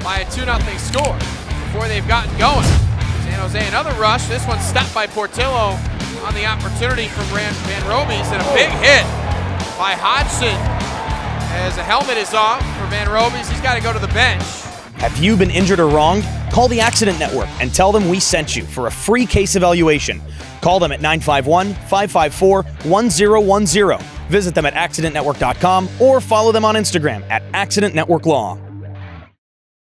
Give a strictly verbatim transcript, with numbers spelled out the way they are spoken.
by a two nothing score before they've gotten going. San Jose another rush. This one stopped by Portillo on the opportunity from Van Robes, and a big hit by Hodgson as the helmet is off for Van Robes. He's got to go to the bench. Have you been injured or wronged? Call the Accident Network and tell them we sent you for a free case evaluation. Call them at nine five one, five five four, one zero one zero. Visit them at accident network dot com or follow them on Instagram at Accident Network Law.